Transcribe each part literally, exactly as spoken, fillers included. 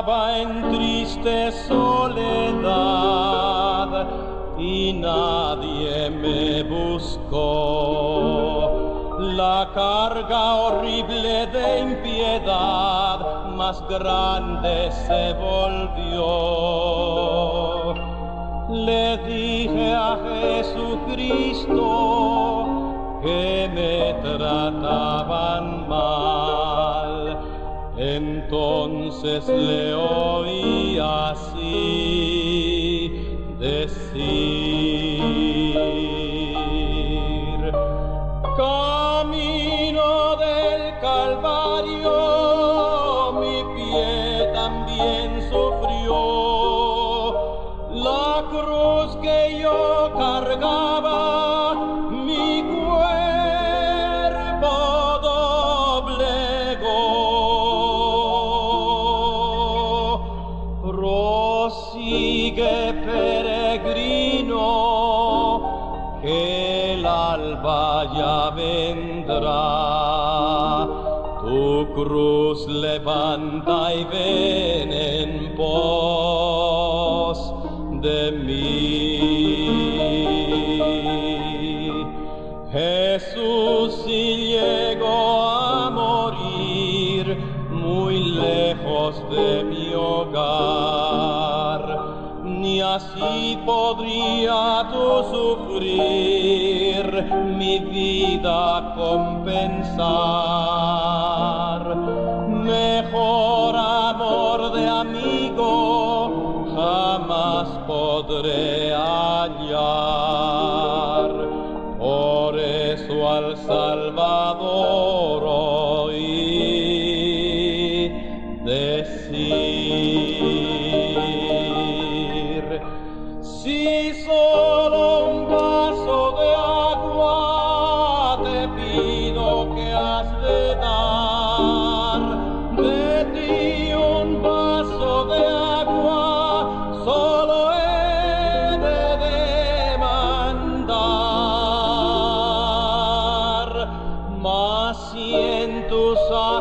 vagaba en triste soledad y nadie me buscó. La carga horrible de impiedad más grande se volvió. Le dije a Jesucristo que me trataban mal. Entonces le oí así decir: camino del Calvario, mi pie también sufrió. La cruz que yo cargaba, mi cuerpo doblegó. Prosigue, peregrino, que el alba ya vendrá. Tu cruz levanta y ven en pos de mí. Jesús sí llegó a morir muy lejos de mi hogar, ni así podría tú sufrir mi vida compensar. Mejor amor de amigo jamás podré hallar. Por eso al Salvador oí decir: si solo un vaso de agua te pido que has de dar, de ti un vaso de agua solo he de demandar. Mas si en tus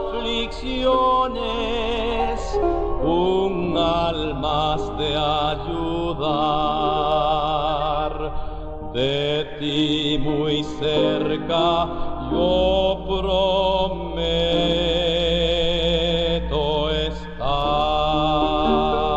aflicciones un alma has de ayudar, de ti muy cerca yo prometo estar.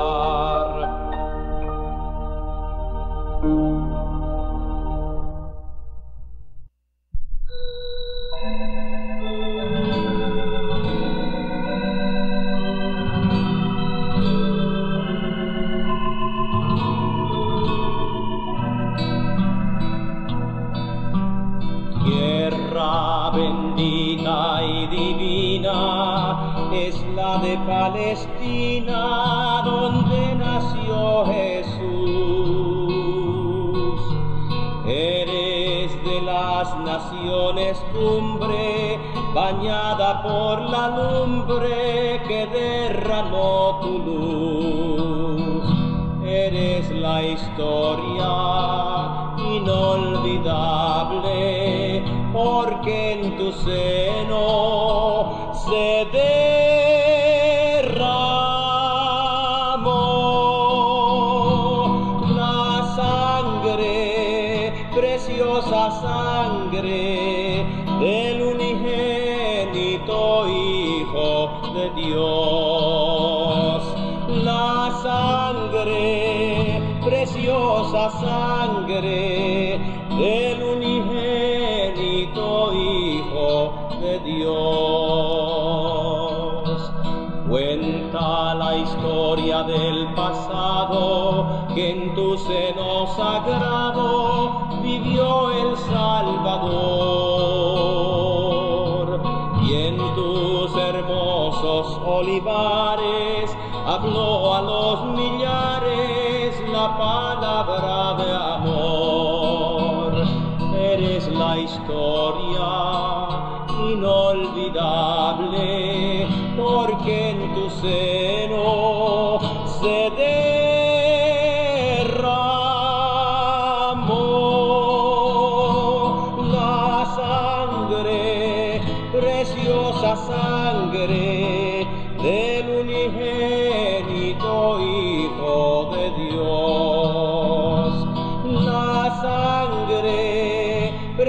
Tierra bendita y divina es la de Palestina, donde nació Jesús. Eres de las naciones cumbre, bañada por la lumbre que derramó tu luz. Eres la historia inolvidable, porque en tu seno se derramó la sangre, preciosa sangre del unigénito Hijo de Dios. La sangre, preciosa sangre del unigénito Hijo de Dios. Cuenta la historia del pasado, que en tu seno sagrado vivió el Salvador, y en tus hermosos olivares habló a los millares la palabra de amor. Eres la historia inolvidable, porque en tu seno se derramó la sangre, preciosa sangre del unigénito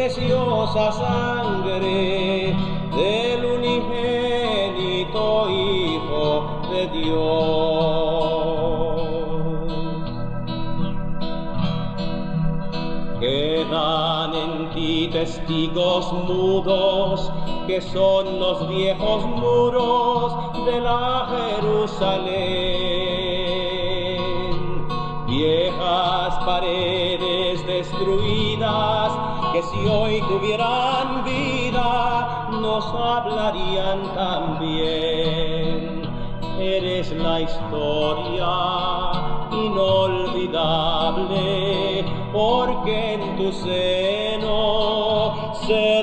preciosa sangre del unigénito Hijo de Dios. Quedan en ti testigos mudos, que son los viejos muros de la Jerusalén, viejas paredes destruidas, que si hoy tuvieran vida nos hablarían también. Eres la historia inolvidable, porque en tu seno se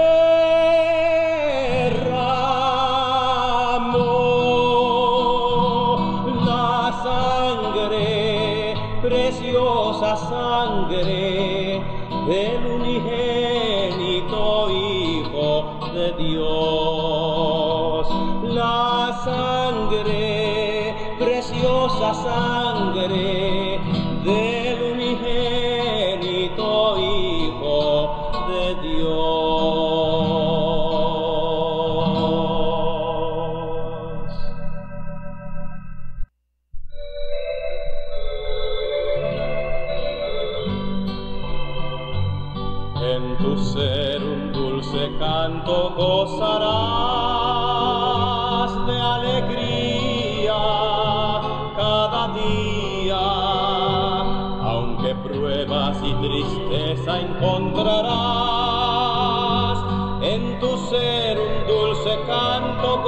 derramó la sangre, preciosa sangre del unigénito Hijo de Dios. La sangre, preciosa sangre del unigénito Hijo de Dios. En tu ser un dulce canto gozarás de alegría cada día, aunque pruebas y tristeza encontrarás, en tu ser un dulce canto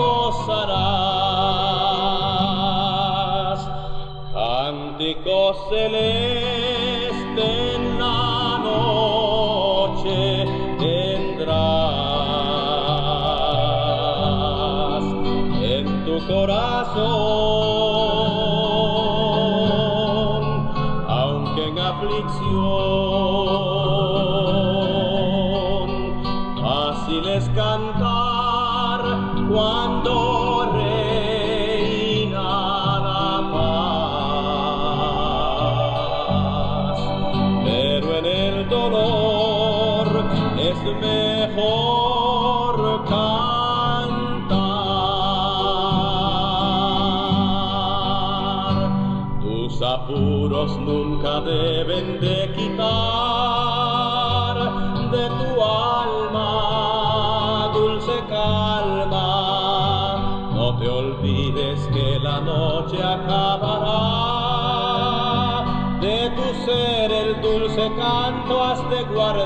gozarás. Cántico celeste en la noche tendrás en tu corazón, aunque en aflicción. Fácil es cantar cuando reina la paz, pero en el dolor es mejor cantar. Tus apuros nunca deben de quitar de tu alma dulce calma. No te olvides que la noche acabará, de tu ser el dulce canto has de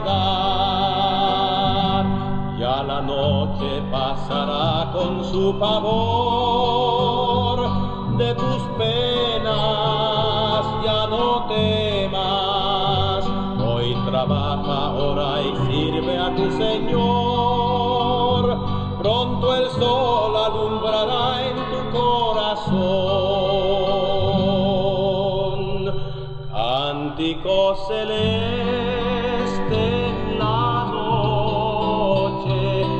guardar. Ya la noche pasará con su pavor, de tus penas ya no temas. Hoy trabaja, ora y sirve a tu Señor. Pronto el sol alumbrará en tu corazón. Cántico celeste en la noche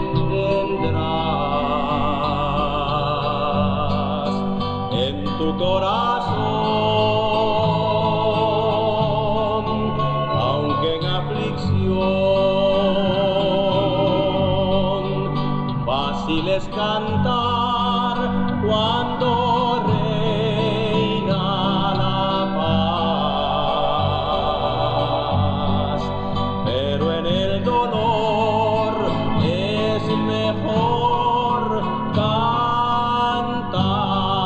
tendrás en tu corazón, aunque en aflicción. Fácil es cantar cuando reina la paz, pero en el dolor es mejor cantar.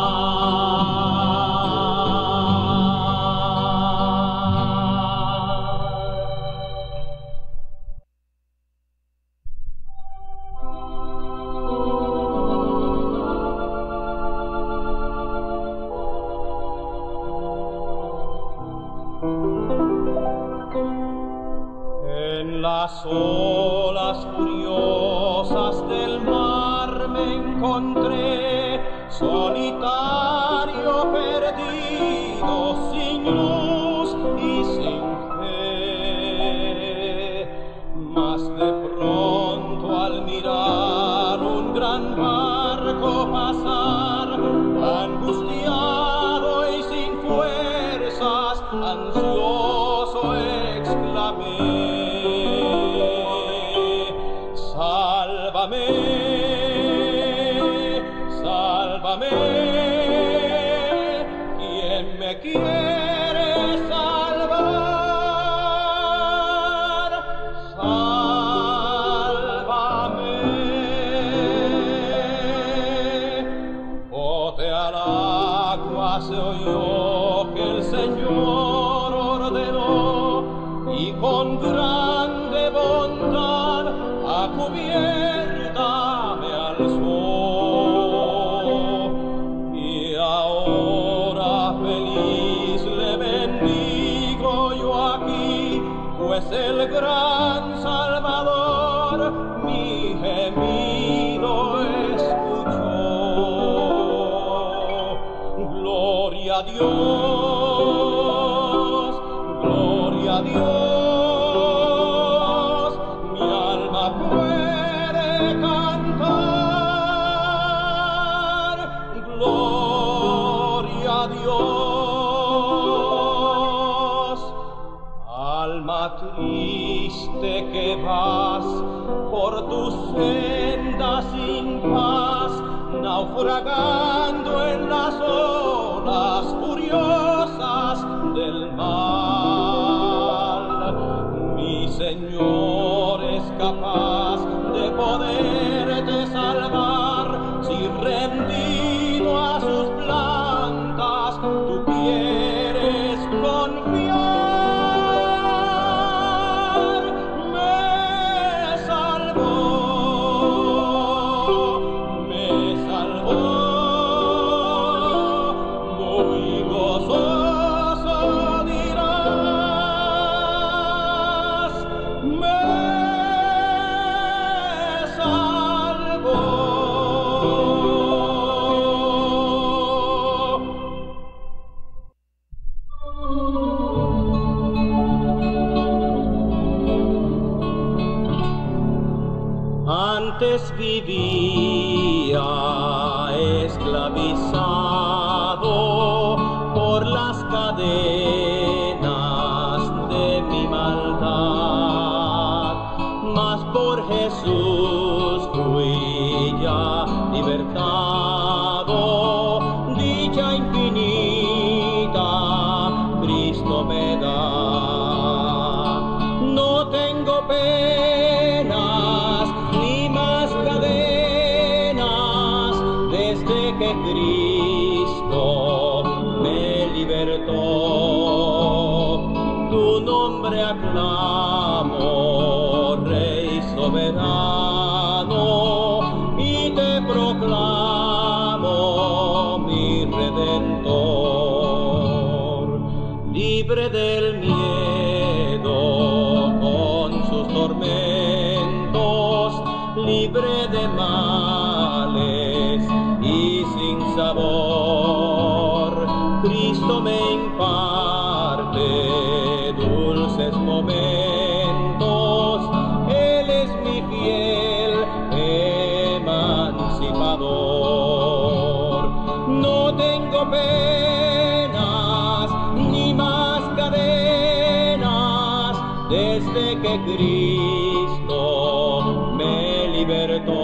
En las olas furiosas del mar me encontré, solitario, perdido, sin luz y sin fe. Mas de pronto al mirar un gran barco pasar, angustiado y sin fuerzas, ansioso exclamé: pues el gran Salvador mi gemido escuchó. Gloria a Dios, gloria a Dios, mi alma puede cantar. Gloria a Dios. Alma triste que vas por tus sendas sin paz, naufragando en las olas furiosas del mal. Mi Señor es capaz de poderte salvar si rendido a sus plantas tú quieres confiar. Antes vivía esclavizado por las cadenas de mi maldad, mas por Jesús fui ya libertado. Dicha infinita Cristo me da. No tengo penas ni más cadenas desde que Cristo me libertó. Tu nombre aclamo, Rey soberano, y te proclamo mi Redentor. Libre del miedo con sus tormentos, libre de males y sin sabor, Cristo me imparte dulces momentos. Él es mi fiel emancipador. No tengo penas ni más cadenas desde que Cristo me libertó.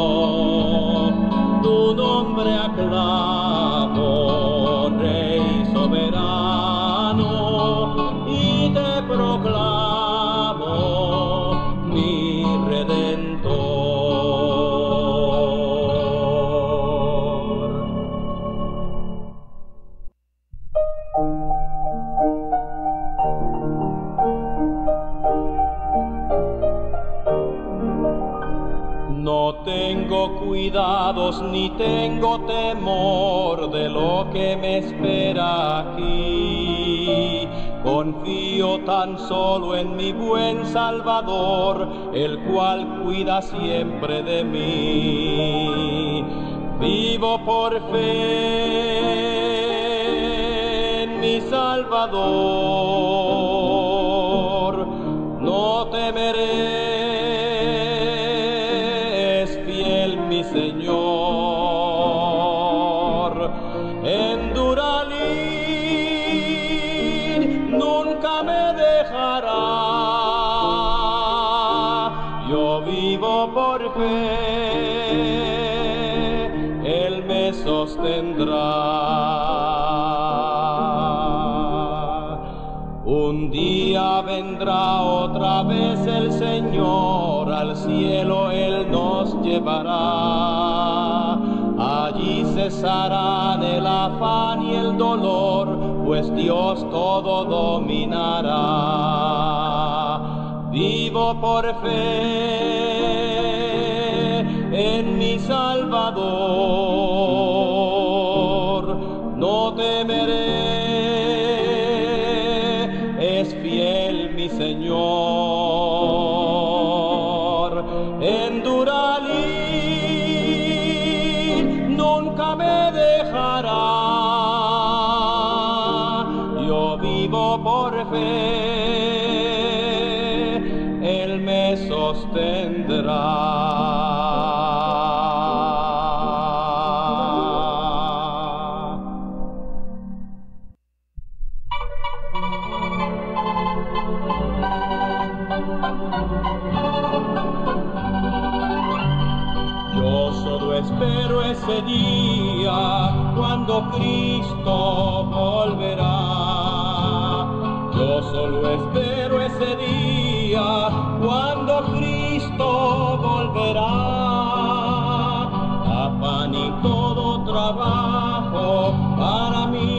Tu nombre aclamo, Rey soberano, y te proclamo mi Redentor. No tengo cuidados ni tengo temor de lo que me espera aquí. Confío tan solo en mi buen Salvador, el cual cuida siempre de mí. Vivo por fe en mi Salvador, no temeré. Mi Señor, en Duralín nunca me dejará. Yo vivo por fe, Él me sostendrá. Un día vendrá otra vez el Señor, al cielo Él nos llevará. Allí cesarán el afán y el dolor, pues Dios todo dominará. Vivo por fe en mi Salvador, no temeré. Es fiel mi Señor. fe, Él me sostendrá. Yo solo espero ese día cuando Cristo volverá. Yo solo espero ese día cuando Cristo volverá. Afán y todo trabajo para mí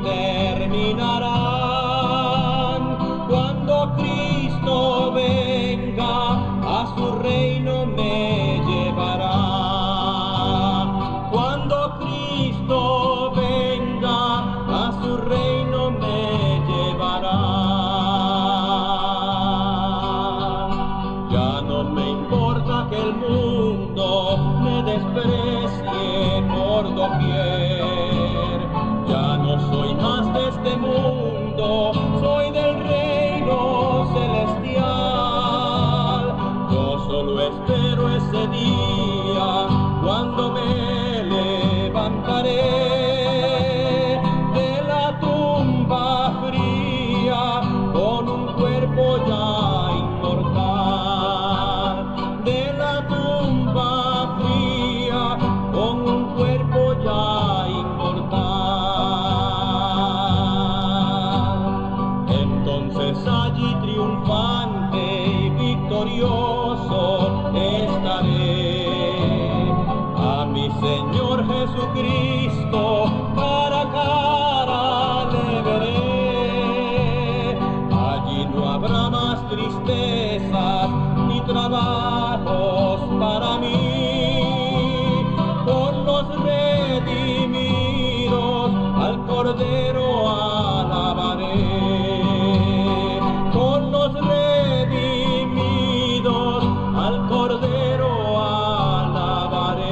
terminarán. Cuando Cristo venga, a su reino me llevará. Cuando Cristo venga, a su reino me llevará. Ya no me importa que el mundo me desprecie por doquier. Ya no soy más de este mundo, soy del reino celestial. Yo solo espero ese día cuando me levantaré de la tumba fría con un cuerpo ya inmortal. De la tumba fría con un cuerpo ya inmortal. Entonces allí triunfante y victorioso estaré. A mi Señor Jesucristo cara a cara le veré. Allí no habrá más tristezas ni trabajos para mí. Por los redimidos al Cordero alabaré. Con los redimidos al Cordero alabaré.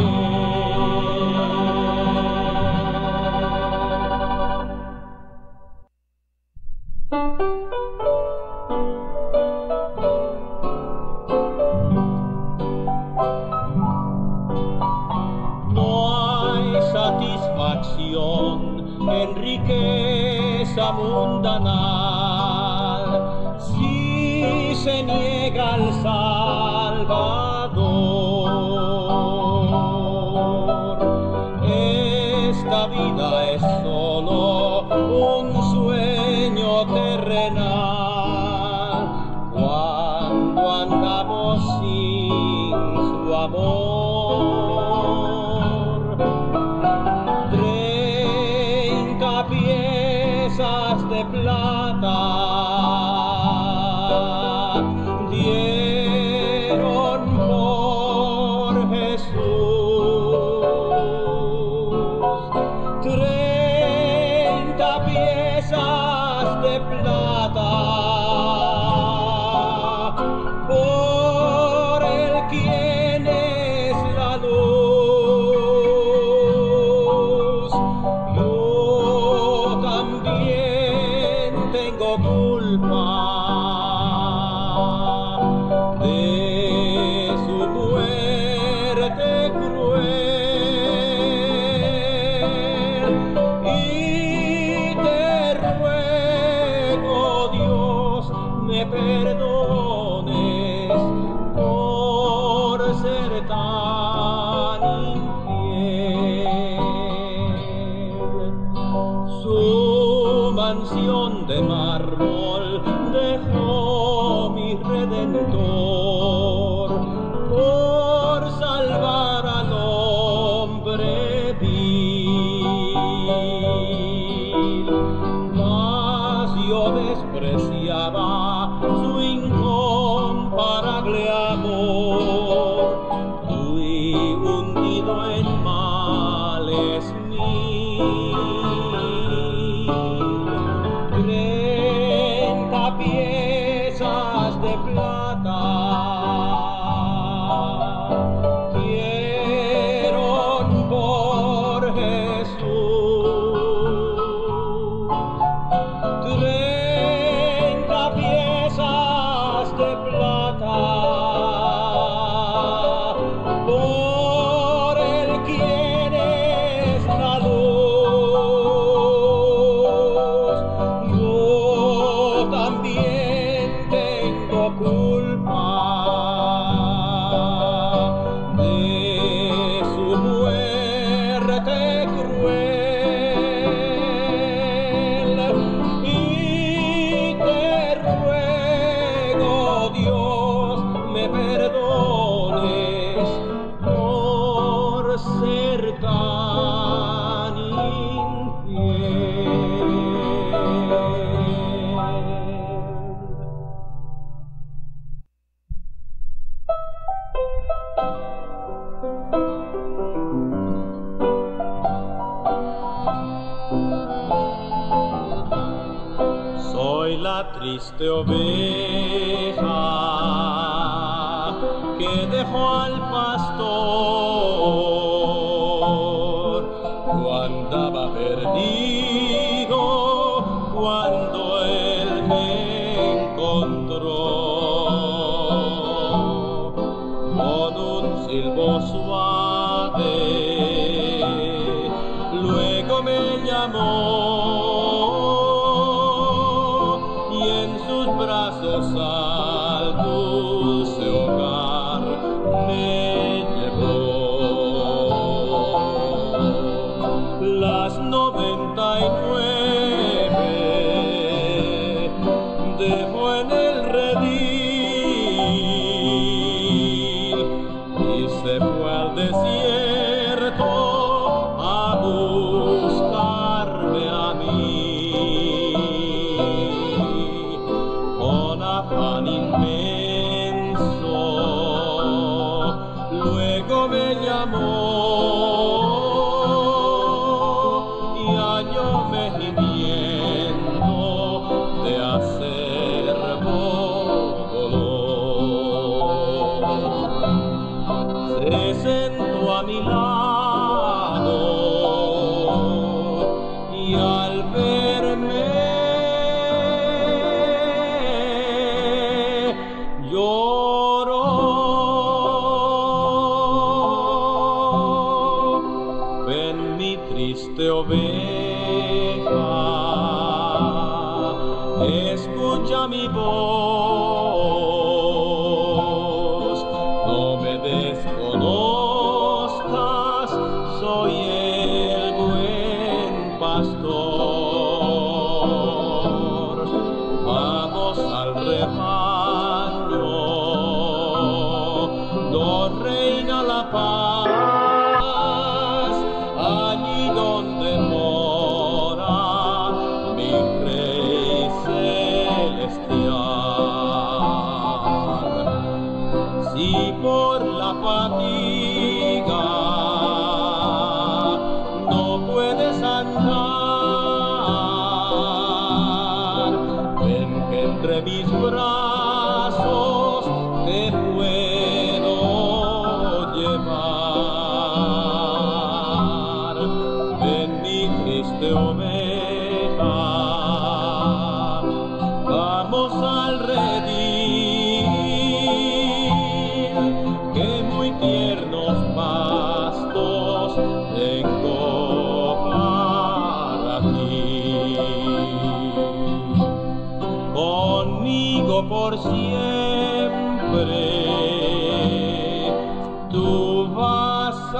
No hay satisfacción en riqueza mundanal si se niega al Salvador. Esta vida es solo un sueño terrenal cuando andamos sin su amor. Treinta piezas de plata dieron por Jesús. Treinta piezas de plata por el quien es la luz. Yo también tengo culpa de su muerte cruel y te ruego, Dios, me perdones por ser tan infiel. Su mansión de mármol dejó mi Redentor por salvar al hombre vil. Mas yo despreciaba su incomparable amor. Fui hundido en males mil. Treinta piezas de plata dieron por Jesús. Treinta también tengo culpa de su muerte cruel, y te ruego, Dios, me perdones por ser tan infiel. Soy la triste oveja que dejó al pastor cuando andaba perdido, cuando él me encontró. Con un silbo suave luego me llamó, y en sus brazos al dulce hogar me llevó. Las noventa y nueve dejó en el redil y se fue al desierto a buscarme a mí. Con afán inmenso luego me llamó, y hallóme gimiendo de acerbo dolor. Se sentó a mi lado y al verme lloró. Ven, mi triste oveja, escucha mi voz, no me desconozcas, soy el buen pastor. Vamos al rebaño, no reina la paz, allí donde mora mi Rey celestial. Si por la fatiga no puedes andar, ven que entre mis brazos te puedo llevar. Ven, mi triste oveja, vamos al redil, que muy tiernos pastos tengo para ti. Conmigo por siempre tú vas a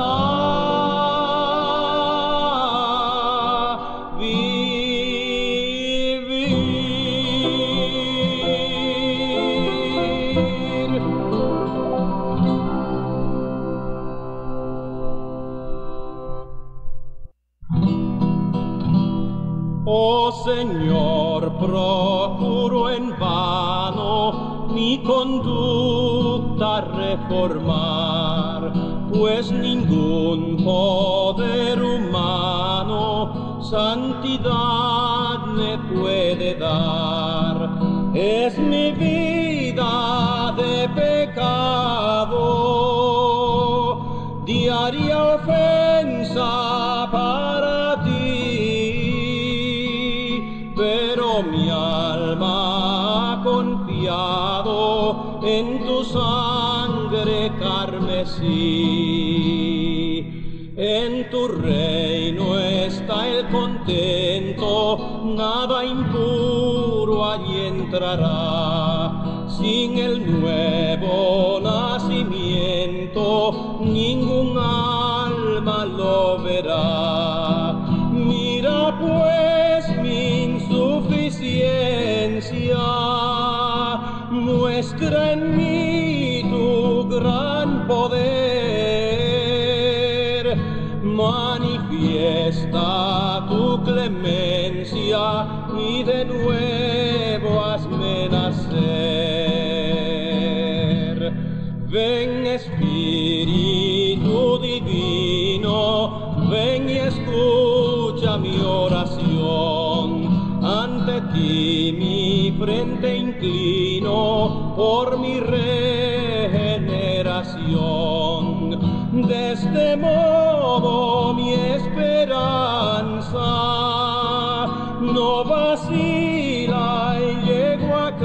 vivir. Oh Señor, procuro en vano mi conducta reformar, pues ningún poder humano santidad me puede dar. Es mi vida de pecado, diaria ofensa para ti, pero mi alma ha confiado en tu sangre carmesí. En tu reino está el contento, nada impuro allí entra. entrará. Sin el nuevo nacimiento, ningún alma lo verá. Mira pues mi insuficiencia, muestra en mí tu gran poder, manifiesta tu clemencia y de nuevo hazme nacer. Ven Espíritu Divino, ven y escucha mi oración. Ante ti mi frente inclino por mi regeneración. De este modo mi esperanza no vacila y llego a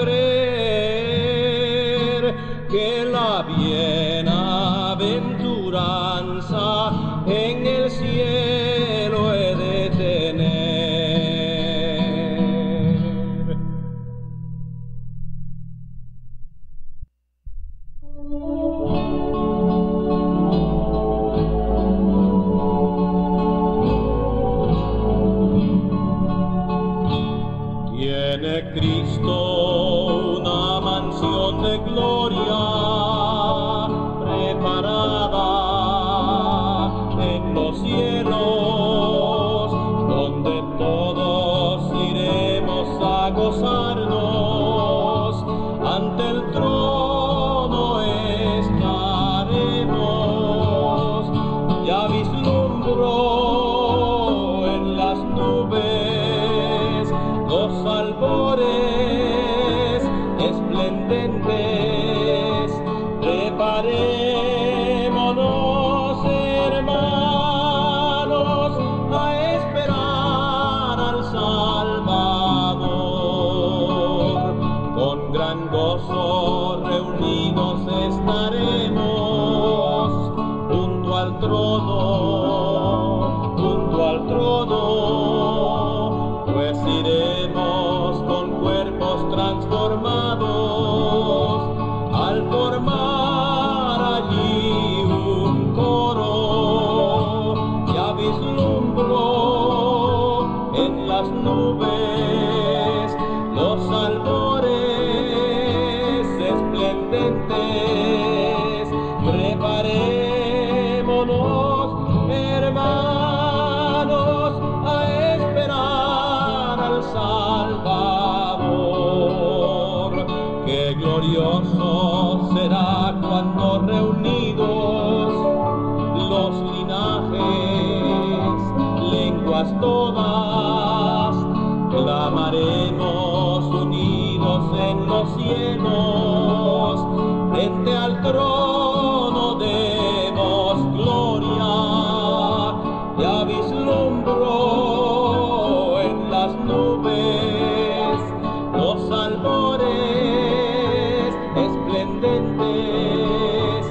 creer que la bienaventuranza en el cielo he de tener. Tiene Cristo una mansión de gloria preparada en los cielos, donde todos iremos a gozarnos, ante el trono estaremos. Ya vislumbró en las nubes los albores esplendentes. Preparémonos, hermanos, a esperar al Salvador. Con gran gozo reunidos estaremos junto al trono, junto al trono, pues iremos con cuerpos transformados al formar allí un coro. Ya vislumbró en las nubes los albores esplendentes. Preparémonos, hermanos, a esperar al Salvador. Qué glorioso será cuando reunidos los linajes, lenguas todas, clamaremos unidos en los cielos. Frente al trono demos gloria. Ya vislumbró en las nubes los albores esplendentes.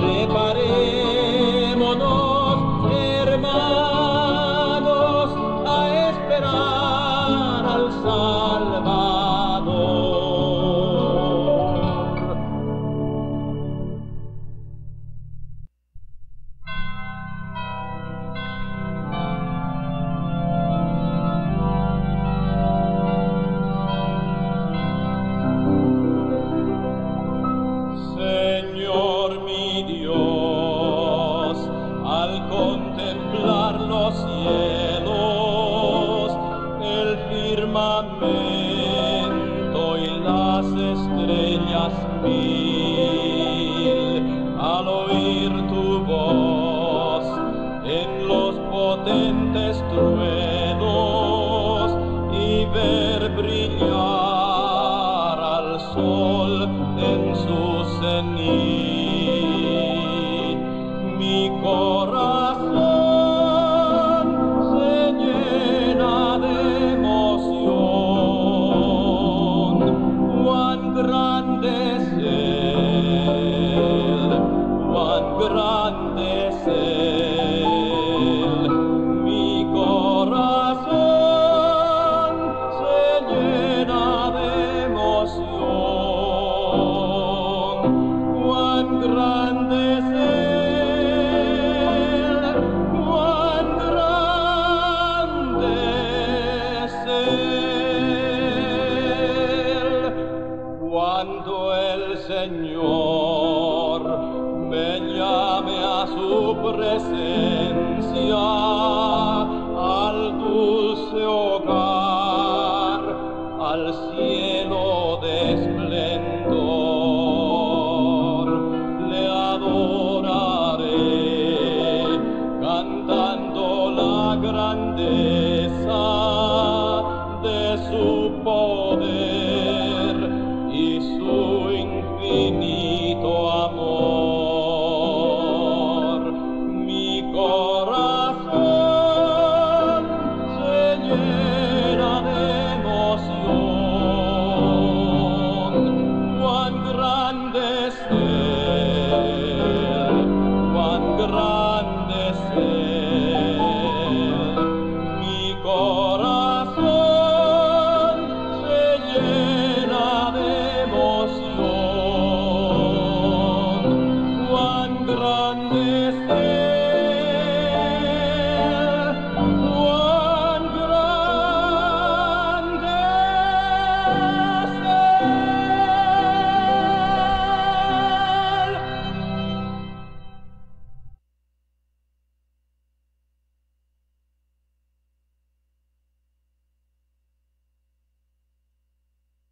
Preparémonos, hermanos, a esperar al Salvador. Señor mi Dios, al contemplar los cielos, el firmamento y las estrellas mil, al oír tu voz en los potentes truenos y ver brillar al sol en su cenit, mi corazón se llena de emoción. Cuán grande es Él, cuán grande es Él. Mi corazón se llena de emoción. grande es Él, cuán grande es Él. Cuando el Señor me llame a su presencia,